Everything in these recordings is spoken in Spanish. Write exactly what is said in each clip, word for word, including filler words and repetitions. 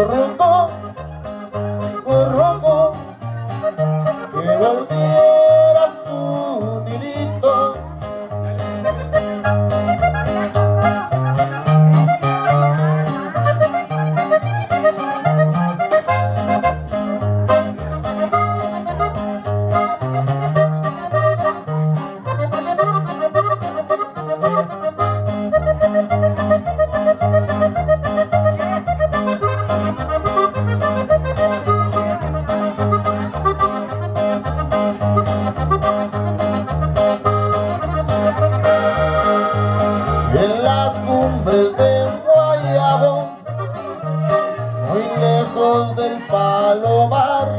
curruco, curruco, que volviera a su nidito. En las cumbres de Guayabo, muy lejos del palomar,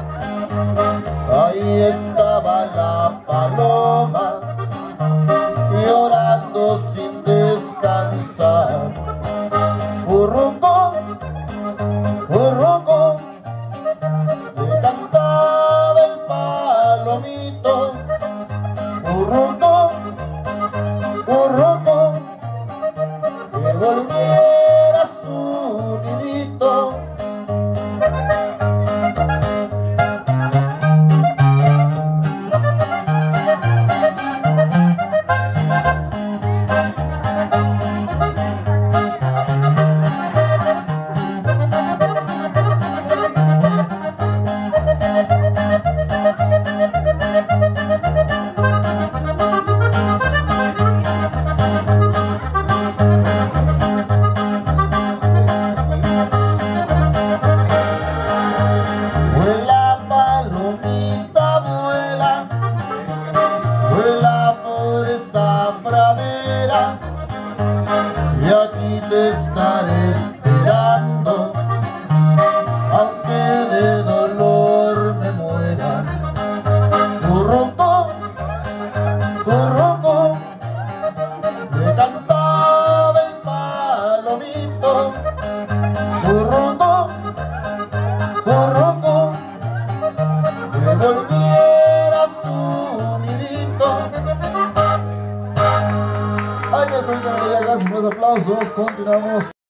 ahí estaba la paloma, llorando sin descansar. Curruco, curruco, le cantaba el palomito. Curruco, curruco, que volviera a su nidito. Vuela palomita, vuela, vuela por esa pradera, y aquí te estaré esperando, aunque de dolor me muera. Curruco, curruco, le cantaba el palomito. Curruco, curruco, que volviera a su nidito. Ay, nuestra vida, gracias por los aplausos. Continuamos.